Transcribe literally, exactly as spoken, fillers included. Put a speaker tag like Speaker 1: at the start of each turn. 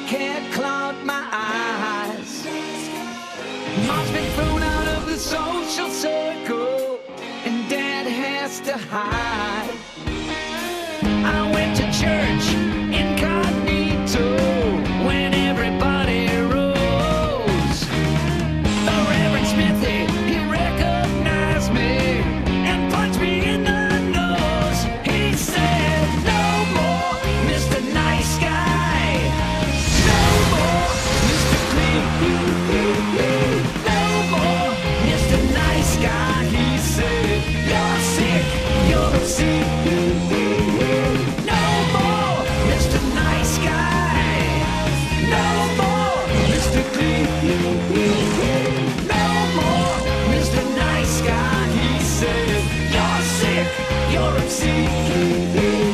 Speaker 1: can't cloud my eyes. Mom's been thrown out of the social circle, and Dad has to hide. I went to church incognito when everybody rose. The Reverend Smithy, he recognized me and punched me in the nose. He said, "No more, Mister Nice Guy. No more, Mister Clean. No more, Mister Nice Guy." He said, "You're sick, you're obscene. No more, Mister Nice Guy. No more, Mister Clean. No more, Mister Nice Guy." He said, "You're sick, you're obscene.